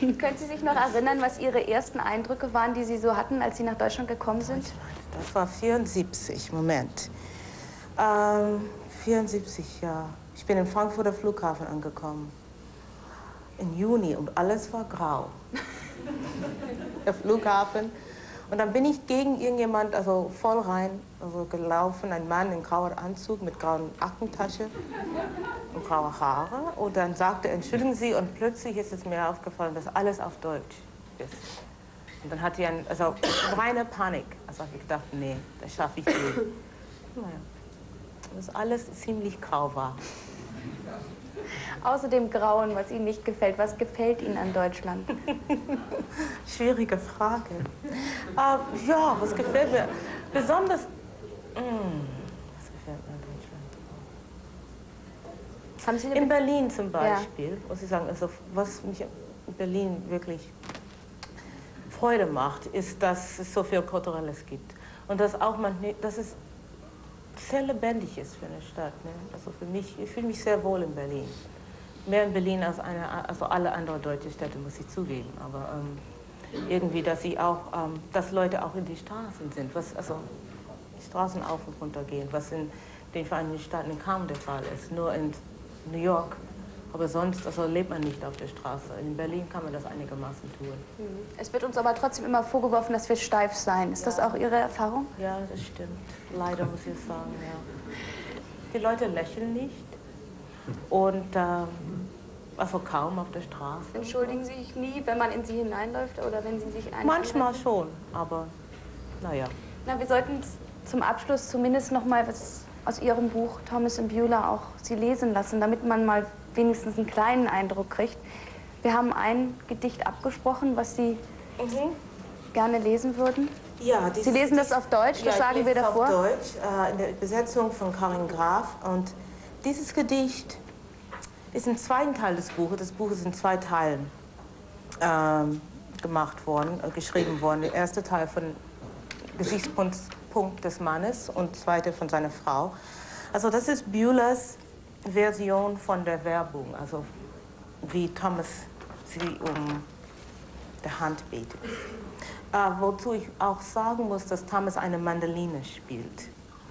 Können Sie sich noch erinnern, was Ihre ersten Eindrücke waren, die Sie so hatten, als Sie nach Deutschland gekommen sind? Das war 74, Moment. 74, ja. Ich bin im Frankfurter Flughafen angekommen. Im Juni und alles war grau. Der Flughafen. Und dann bin ich gegen irgendjemand, also voll rein, also gelaufen, ein Mann in grauer Anzug mit grauen Aktentasche und graue Haare. Und dann sagte, entschuldigen Sie, und plötzlich ist es mir aufgefallen, dass alles auf Deutsch ist. Und dann hatte ich also reine Panik. Also habe ich gedacht, nee, das schaffe ich nicht. Naja, dass alles ziemlich grau war. Außer dem Grauen, was Ihnen nicht gefällt, was gefällt Ihnen an Deutschland? Schwierige Frage. Ja, was gefällt mir? Besonders. Was gefällt mir an Deutschland? Haben Sie In Berlin zum Beispiel, ja, muss ich sagen, also was mich in Berlin wirklich Freude macht, ist, dass es so viel Kulturelles gibt. Und dass auch dass es sehr lebendig ist für eine Stadt. Ne? Also für mich, ich fühle mich sehr wohl in Berlin. Mehr in Berlin als also alle anderen deutschen Städte, muss ich zugeben. Aber irgendwie, dass Leute auch in die Straßen sind, also die Straßen auf und runter gehen, was in den Vereinigten Staaten kaum der Fall ist. Nur in New York, aber sonst also lebt man nicht auf der Straße. In Berlin kann man das einigermaßen tun. Es wird uns aber trotzdem immer vorgeworfen, dass wir steif seien. Ist das auch Ihre Erfahrung? Ja, das stimmt. Leider muss ich sagen, ja. Die Leute lächeln nicht. Und also kaum auf der Straße. Entschuldigen Sie sich nie, wenn man in Sie hineinläuft oder wenn Sie sich einschalten? Manchmal schon, aber naja. Na, wir sollten zum Abschluss zumindest noch mal was aus Ihrem Buch Thomas and Beulah auch Sie lesen lassen, damit man mal wenigstens einen kleinen Eindruck kriegt. Wir haben ein Gedicht abgesprochen, was Sie gerne lesen würden. Ja, Sie lesen das auf Deutsch, das sagen wir davor? Auf Deutsch, in der Besetzung von Karin Graf. Und dieses Gedicht ist im zweiten Teil des Buches. Das Buch ist in 2 Teilen geschrieben worden. Der erste Teil von Gesichtspunkt des Mannes und zweite von seiner Frau. Also das ist Beulahs Version von der Werbung, also wie Thomas sie um die Hand betet. Wozu ich auch sagen muss, dass Thomas eine Mandoline spielt.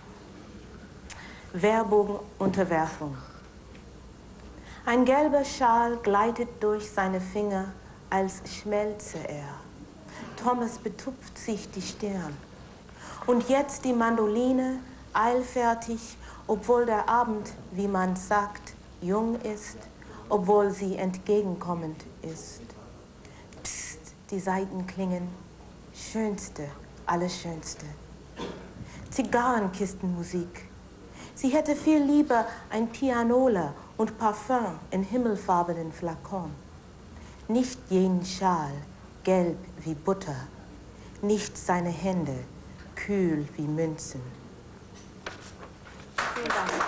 Werbung, Unterwerfung. Ein gelber Schal gleitet durch seine Finger, als schmelze er. Thomas betupft sich die Stirn. Und jetzt die Mandoline, eilfertig, obwohl der Abend, wie man sagt, jung ist, obwohl sie entgegenkommend ist. Psst, die Saiten klingen, schönste, allerschönste. Zigarrenkistenmusik. Sie hätte viel lieber ein Pianola und Parfum in himmelfarbenen Flakon. Nicht jenen Schal, gelb wie Butter, nicht seine Hände, kühl wie Münzen. Vielen Dank.